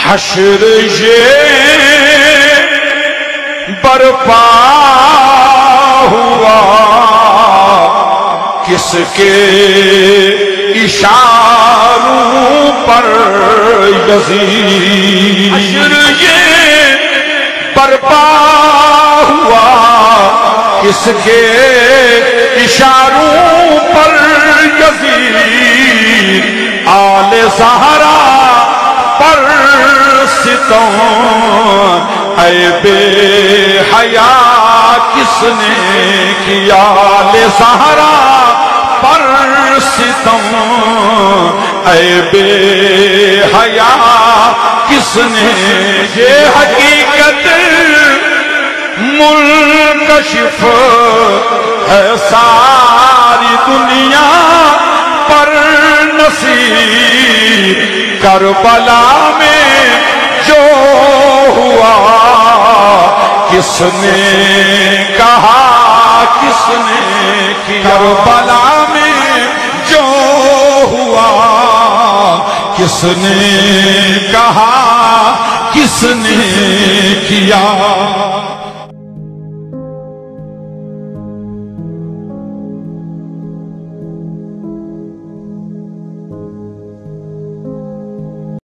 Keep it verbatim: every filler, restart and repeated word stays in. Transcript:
حشر یہ برپا ہوا کس کے اشاروں پر یزید؟ حشر یہ برپا ہوا کس کے اشاروں پر یزید؟ آل زہرا پر ستم اے بے حیا کس نے کیا؟ آل زہرا پر ستم اے بے حیا کس نے؟ یہ حقیقت منکشف ہے ساری دنیا پر نصیب، کربلا میں جو ہوا کس نے کہا کس نے کیا؟ کربلا میں جو ہوا کس نے کہا کس نے کیا؟